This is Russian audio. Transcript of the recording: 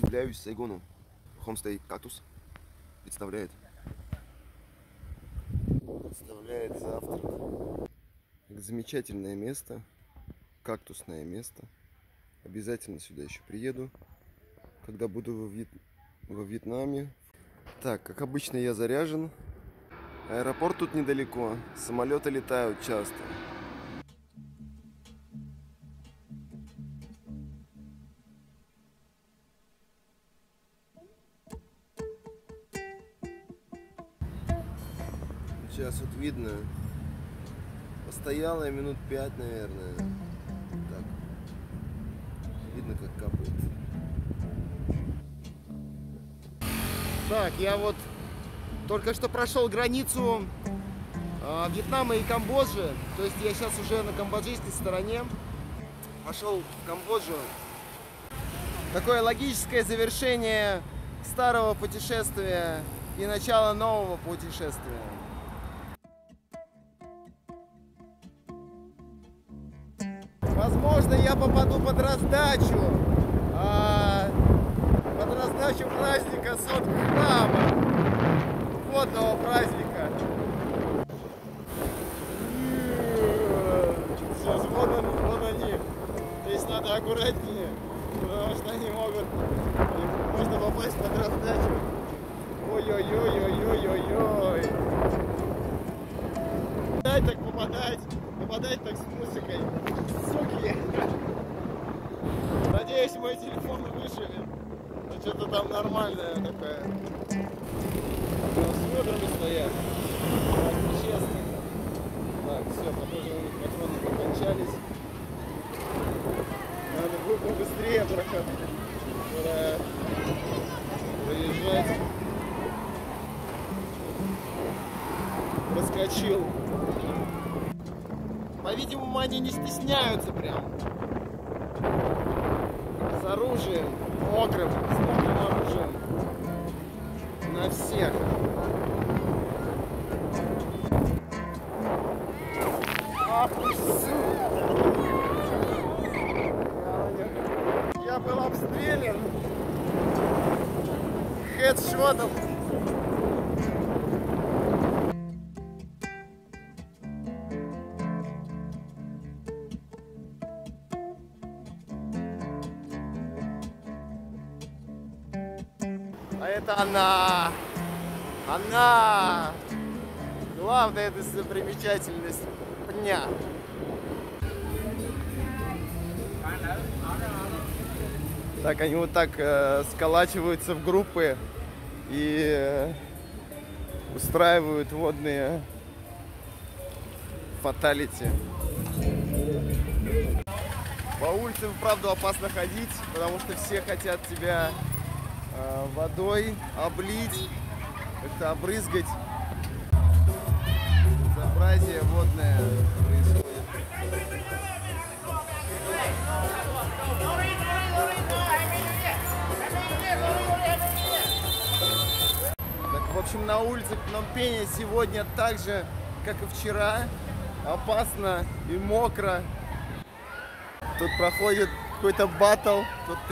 Удивляюсь Сайгону. Homestay Кактус представляет завтрак. Замечательное место, кактусное место. Обязательно сюда еще приеду, когда буду во Вьетнаме. Так, как обычно, я заряжен. Аэропорт тут недалеко, самолеты летают часто. Сейчас вот видно, постояла я минут 5, наверное. Так, видно, как капает. Так, я вот только что прошел границу Вьетнама и Камбоджи. То есть я сейчас уже на камбоджийской стороне. Пошел в Камбоджу. Такое логическое завершение старого путешествия и начало нового путешествия. Возможно, я попаду под раздачу праздника Сот Храма, водного праздника. Сейчас вон они. Здесь надо аккуратнее, потому что они могут, можно попасть под раздачу. Ой-ой-ой-ой-ой-ой-ой. Попадать так с музыкой. Суки. Надеюсь, мой телефон выживет. Но что-то там нормальное такое. С ведрами стоят. Так, нечестно. Так, все, похоже, у них патроны закончались. Надо побыстрее проезжать. Проскочил. По-видимому, они не стесняются прям. С оружием, с мокрым оружием. На всех. Ах ты, сука! Я был обстрелян хедшотом. А это она! Главная достопримечательность дня. Так, они вот так сколачиваются в группы и устраивают водные фаталити. По улице, вправду, опасно ходить, потому что все хотят тебя водой облить, как-то обрызгать. Безобразие водное происходит. Так, в общем, на улице Пномпеня сегодня так же, как и вчера, опасно и мокро. Тут проходит какой-то баттл, тут